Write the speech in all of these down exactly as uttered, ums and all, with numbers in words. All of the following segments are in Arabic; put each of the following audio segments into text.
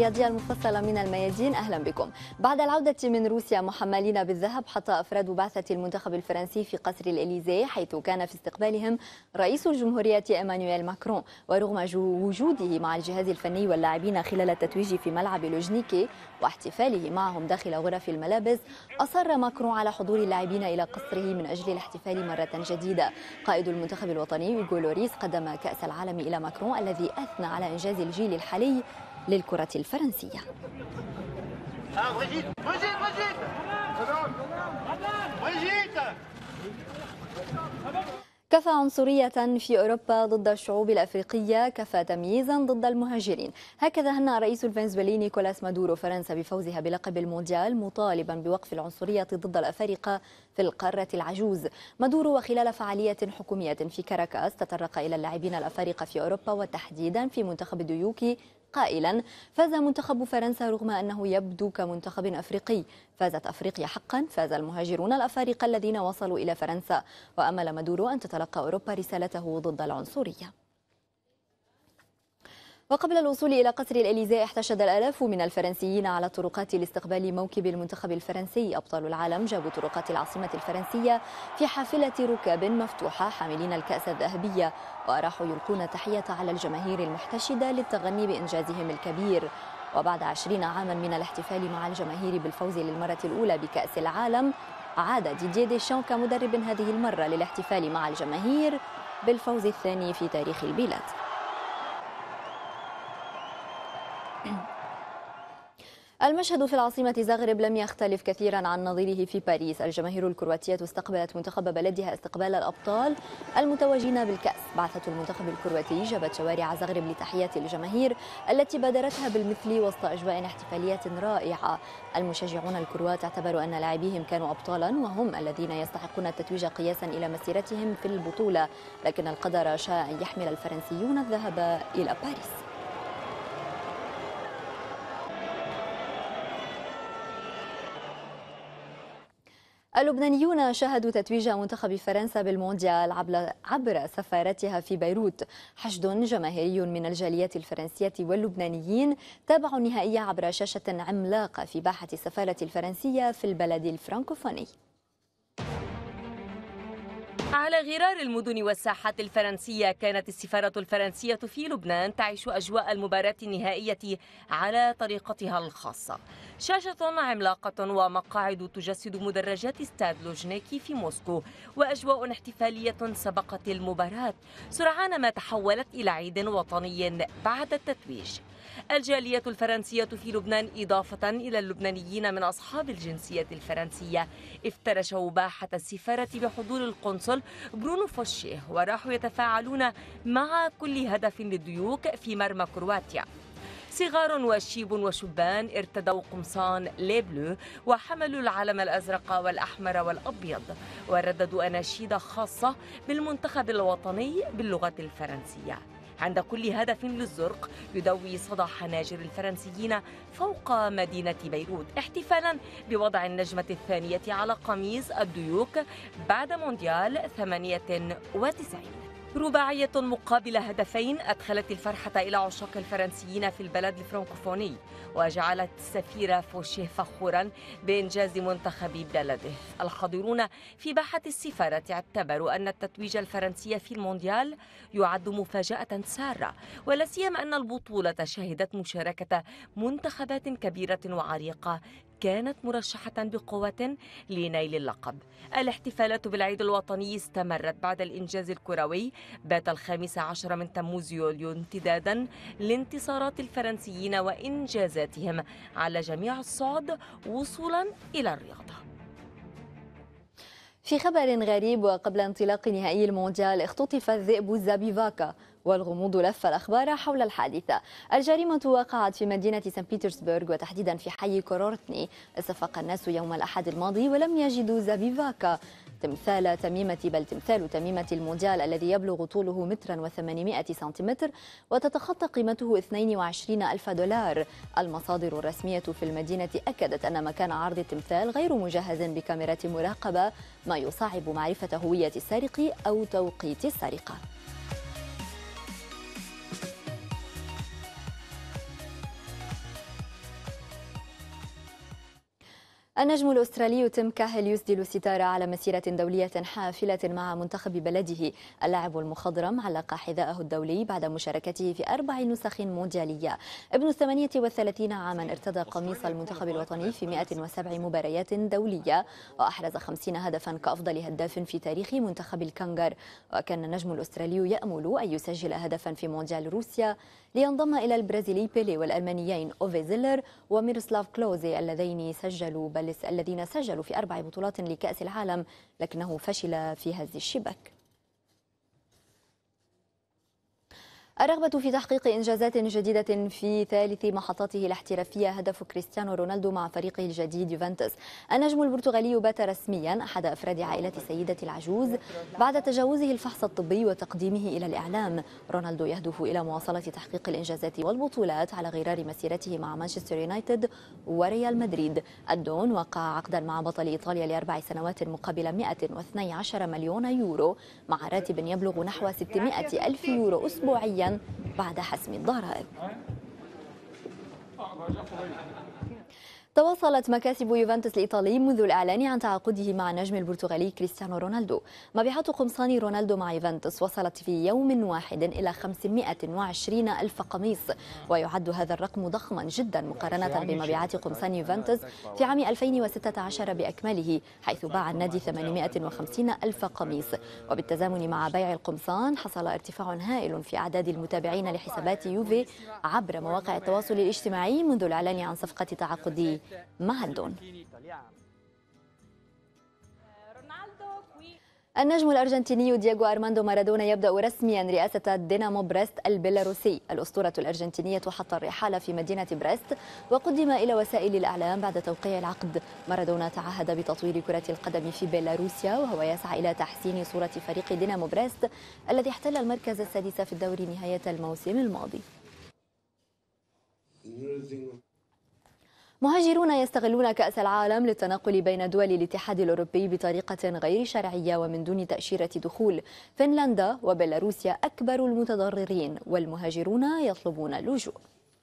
الرياضية المفصلة من الميادين، أهلا بكم. بعد العودة من روسيا محملين بالذهب، حتى أفراد بعثة المنتخب الفرنسي في قصر الإليزيه، حيث كان في استقبالهم رئيس الجمهورية إيمانويل ماكرون. ورغم وجوده مع الجهاز الفني واللاعبين خلال التتويج في ملعب لوجنيكي واحتفاله معهم داخل غرف الملابس، أصر ماكرون على حضور اللاعبين إلى قصره من أجل الاحتفال مرة جديدة. قائد المنتخب الوطني هوغو لوريس قدم كأس العالم إلى ماكرون الذي أثنى على إنجاز الجيل الحالي للكرة الفرنسية. كفى عنصرية في أوروبا ضد الشعوب الأفريقية، كفى تمييزا ضد المهاجرين. هكذا هنأ رئيس الفنزويلي نيكولاس مادورو فرنسا بفوزها بلقب المونديال، مطالبا بوقف العنصرية ضد الأفارقة في القارة العجوز. مادورو وخلال فعالية حكومية في كاراكاس تطرق إلى اللاعبين الأفارقة في أوروبا وتحديدا في منتخب الديوكي، قائلا: فاز منتخب فرنسا رغم أنه يبدو كمنتخب أفريقي، فازت أفريقيا حقا، فاز المهاجرون الأفارقة الذين وصلوا إلى فرنسا. وأمل مادورو أن تتلقى أوروبا رسالته ضد العنصرية. وقبل الوصول إلى قصر الإليزيه، احتشد الآلاف من الفرنسيين على الطرقات لاستقبال موكب المنتخب الفرنسي. أبطال العالم جابوا طرقات العاصمة الفرنسية في حافلة ركاب مفتوحة حاملين الكأس الذهبية، وراحوا يلقون تحية على الجماهير المحتشدة للتغني بإنجازهم الكبير. وبعد عشرين عاما من الاحتفال مع الجماهير بالفوز للمرة الأولى بكأس العالم، عاد ديدييه ديشان كمدرب هذه المرة للاحتفال مع الجماهير بالفوز الثاني في تاريخ البلاد. المشهد في العاصمة زغرب لم يختلف كثيرا عن نظيره في باريس. الجماهير الكرواتية استقبلت منتخب بلدها استقبال الأبطال المتوجين بالكأس. بعثة المنتخب الكرواتي جابت شوارع زغرب لتحيات الجماهير التي بادرتها بالمثل وسط أجواء احتفالية رائعة. المشجعون الكروات اعتبروا أن لاعبيهم كانوا أبطالا وهم الذين يستحقون التتويج قياسا إلى مسيرتهم في البطولة، لكن القدر شاء أن يحمل الفرنسيون الذهب إلى باريس. اللبنانيون شاهدوا تتويج منتخب فرنسا بالمونديال عبر سفارتها في بيروت. حشد جماهيري من الجاليات الفرنسية واللبنانيين تابعوا النهائي عبر شاشة عملاقة في باحة السفارة الفرنسية في البلد الفرنكوفوني. على غرار المدن والساحات الفرنسية، كانت السفارة الفرنسية في لبنان تعيش أجواء المباراة النهائية على طريقتها الخاصة. شاشة عملاقة ومقاعد تجسد مدرجات استاد لوجنيكي في موسكو، وأجواء احتفالية سبقت المباراة سرعان ما تحولت إلى عيد وطني بعد التتويج. الجالية الفرنسية في لبنان، إضافة إلى اللبنانيين من أصحاب الجنسية الفرنسية، افترشوا باحة السفارة بحضور القنصل برونو فوشيه، وراحوا يتفاعلون مع كل هدف للديوك في مرمى كرواتيا. صغار وشيب وشبان ارتدوا قمصان لي بلو وحملوا العلم الأزرق والأحمر والأبيض، ورددوا أناشيد خاصة بالمنتخب الوطني باللغة الفرنسية. عند كل هدف للزرق يدوي صدى حناجر الفرنسيين فوق مدينة بيروت، احتفالا بوضع النجمة الثانية على قميص الديوك بعد مونديال ثمانية وتسعين. رباعية مقابل هدفين أدخلت الفرحة إلى عشاق الفرنسيين في البلد الفرنكوفوني، وجعلت السفير فوشيه فخورا بإنجاز منتخب بلده. الحاضرون في باحة السفارة اعتبروا أن التتويج الفرنسي في المونديال يعد مفاجأة سارة، ولا سيما أن البطولة شهدت مشاركة منتخبات كبيرة وعريقة كانت مرشحة بقوة لنيل اللقب. الاحتفالات بالعيد الوطني استمرت بعد الإنجاز الكروي. بات الخامس عشر من تموز يوليو امتدادا لانتصارات الفرنسيين وإنجازاتهم على جميع الصعد وصولا إلى الرياضة. في خبر غريب، وقبل انطلاق نهائي المونديال اختطف الذئب زابيفاكا، والغموض لف الأخبار حول الحادثة. الجريمة وقعت في مدينة سان بيترسبرغ، وتحديدا في حي كورورتني. استفاق الناس يوم الأحد الماضي ولم يجدوا زابيفاكا، تمثال تميمة بل تمثال تميمة المونديال الذي يبلغ طوله مترا وثمانمائة سنتيمتر وتتخطى قيمته اثنين وعشرين ألف دولار. المصادر الرسمية في المدينة أكدت أن مكان عرض التمثال غير مجهز بكاميرات مراقبة، ما يصعب معرفة هوية السارق أو توقيت السرقة. النجم الأسترالي تيم كاهل يسدل الستار على مسيرة دولية حافلة مع منتخب بلده. اللاعب المخضرم علق حذاءه الدولي بعد مشاركته في أربع نسخ مونديالية. ابن الثمانية والثلاثين عاما ارتدى قميص المنتخب الوطني في مئة وسبع مباريات دولية وأحرز خمسين هدفا كأفضل هداف في تاريخ منتخب الكنغر. وكان النجم الأسترالي يأمل أن يسجل هدفا في مونديال روسيا لينضم إلى البرازيلي بيلي والألمانيين أوفي زيلر وميروسلاف كلوزي اللذين سجلوا بل الذين سجلوا في أربع بطولات لكأس العالم، لكنه فشل في هز الشباك. الرغبة في تحقيق إنجازات جديدة في ثالث محطاته الاحترافية هدف كريستيانو رونالدو مع فريقه الجديد يوفنتوس. النجم البرتغالي بات رسميا أحد أفراد عائلة سيدة العجوز بعد تجاوزه الفحص الطبي وتقديمه إلى الإعلام. رونالدو يهدف إلى مواصلة تحقيق الإنجازات والبطولات على غرار مسيرته مع مانشستر يونايتد وريال مدريد. الدون وقع عقدا مع بطل إيطاليا لأربع سنوات مقابل مئة واثني عشر مليون يورو مع راتب يبلغ نحو ستمئة ألف يورو أسبوعيا بعد حسم الضرائب. تواصلت مكاسب يوفنتوس الإيطالي منذ الإعلان عن تعاقده مع النجم البرتغالي كريستيانو رونالدو. مبيعات قمصان رونالدو مع يوفنتوس وصلت في يوم واحد إلى خمسمئة وعشرين ألف قميص، ويعد هذا الرقم ضخما جدا مقارنة بمبيعات قمصان يوفنتوس في عام ألفين وستة عشر بأكمله، حيث باع النادي ثمانمئة وخمسين ألف قميص. وبالتزامن مع بيع القمصان حصل ارتفاع هائل في أعداد المتابعين لحسابات يوفي عبر مواقع التواصل الاجتماعي منذ الإعلان عن صفقة تعاقد مع الدون. النجم الأرجنتيني دييغو أرماندو مارادونا يبدأ رسميا رئاسة دينامو بريست البيلاروسي. الأسطورة الأرجنتينية حط الرحال في مدينة بريست وقدم إلى وسائل الإعلام بعد توقيع العقد. مارادونا تعهد بتطوير كرة القدم في بيلاروسيا وهو يسعى إلى تحسين صورة فريق دينامو بريست الذي احتل المركز السادس في الدوري نهاية الموسم الماضي. مهاجرون يستغلون كأس العالم للتنقل بين دول الاتحاد الأوروبي بطريقة غير شرعية ومن دون تأشيرة دخول. فنلندا وبيلاروسيا أكبر المتضررين والمهاجرون يطلبون اللجوء.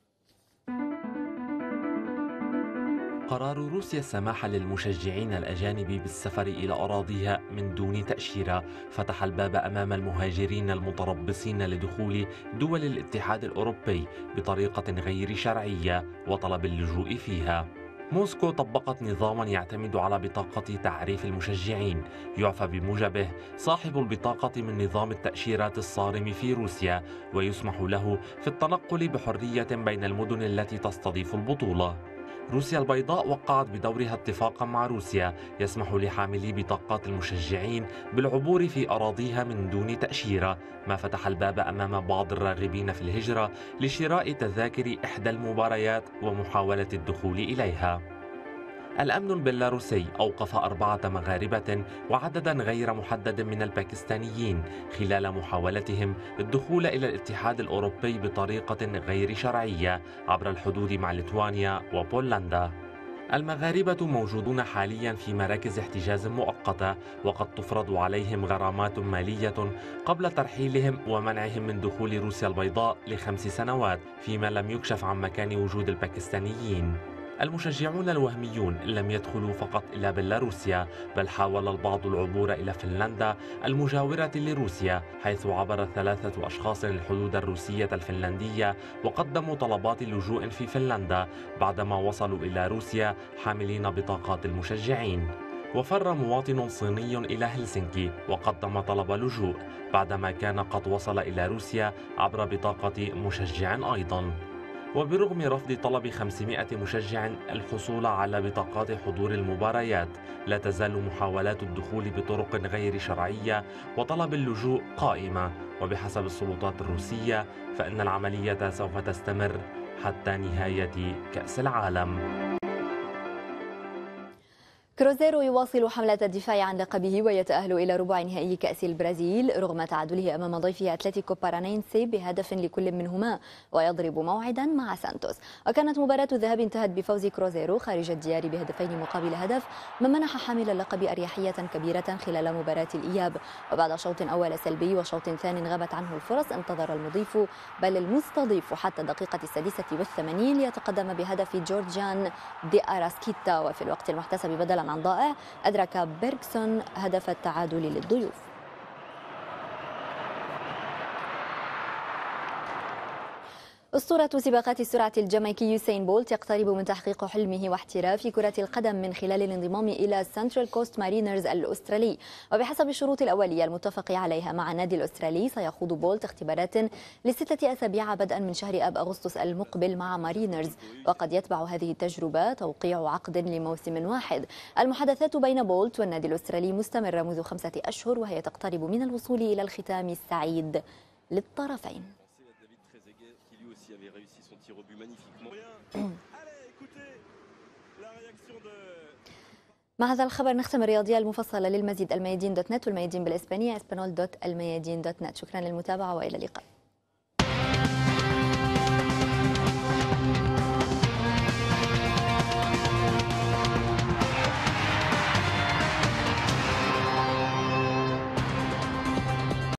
قرار روسيا السماح للمشجعين الأجانب بالسفر إلى أراضيها من دون تأشيرة فتح الباب أمام المهاجرين المتربصين لدخول دول الاتحاد الأوروبي بطريقة غير شرعية وطلب اللجوء فيها. موسكو طبقت نظاما يعتمد على بطاقة تعريف المشجعين يعفى بموجبه صاحب البطاقة من نظام التأشيرات الصارم في روسيا، ويسمح له في التنقل بحرية بين المدن التي تستضيف البطولة. روسيا البيضاء وقعت بدورها اتفاقا مع روسيا يسمح لحاملي بطاقات المشجعين بالعبور في أراضيها من دون تأشيرة، ما فتح الباب أمام بعض الراغبين في الهجرة لشراء تذاكر إحدى المباريات ومحاولة الدخول إليها. الأمن البيلاروسي أوقف أربعة مغاربة وعددا غير محدد من الباكستانيين خلال محاولتهم الدخول إلى الاتحاد الأوروبي بطريقة غير شرعية عبر الحدود مع ليتوانيا وبولندا. المغاربة موجودون حاليا في مراكز احتجاز مؤقتة وقد تفرض عليهم غرامات مالية قبل ترحيلهم ومنعهم من دخول روسيا البيضاء لخمس سنوات فيما لم يكشف عن مكان وجود الباكستانيين. المشجعون الوهميون لم يدخلوا فقط إلى بيلاروسيا بل حاول البعض العبور إلى فنلندا المجاورة لروسيا، حيث عبر ثلاثة أشخاص الحدود الروسية الفنلندية وقدموا طلبات لجوء في فنلندا بعدما وصلوا إلى روسيا حاملين بطاقات المشجعين. وفر مواطن صيني إلى هلسنكي وقدم طلب لجوء بعدما كان قد وصل إلى روسيا عبر بطاقة مشجع أيضا. وبرغم رفض طلب خمسمئة مشجع الحصول على بطاقات حضور المباريات، لا تزال محاولات الدخول بطرق غير شرعية وطلب اللجوء قائمة، وبحسب السلطات الروسية فإن العملية سوف تستمر حتى نهاية كأس العالم. كروزيرو يواصل حملة الدفاع عن لقبه ويتأهل إلى ربع نهائي كأس البرازيل رغم تعادله أمام ضيفه أتلتيكو بارانينسي بهدف لكل منهما، ويضرب موعدا مع سانتوس. وكانت مباراة الذهاب انتهت بفوز كروزيرو خارج الديار بهدفين مقابل هدف، ما منح حامل اللقب أريحية كبيرة خلال مباراة الإياب. وبعد شوط أول سلبي وشوط ثاني غابت عنه الفرص، انتظر المضيف بل المستضيف حتى الدقيقة السادسة والثمانين ليتقدم بهدف جورجيان دي أراسكيتا، وفي الوقت المحتسب بدلا عن ضائع أدرك بيرغسون هدف التعادل للضيوف. أسطورة سباقات السرعة الجامايكي يوسين بولت يقترب من تحقيق حلمه واحتراف كرة القدم من خلال الانضمام إلى سنترال كوست مارينرز الأسترالي. وبحسب الشروط الأولية المتفق عليها مع النادي الأسترالي، سيخوض بولت اختبارات لستة أسابيع بدءا من شهر أب أغسطس المقبل مع مارينرز، وقد يتبع هذه التجربة توقيع عقد لموسم واحد. المحادثات بين بولت والنادي الأسترالي مستمرة منذ خمسة أشهر، وهي تقترب من الوصول إلى الختام السعيد للطرفين. avait réussi son tir au but magnifiquement. Allez, écoutez la réaction de مع هذا الخبر نختم الرياضية المفصلة. للمزيد الميادين دوت نت والميادين بالإسبانية اسبانول دوت الميادين دوت نت. شكرا للمتابعة وإلى اللقاء.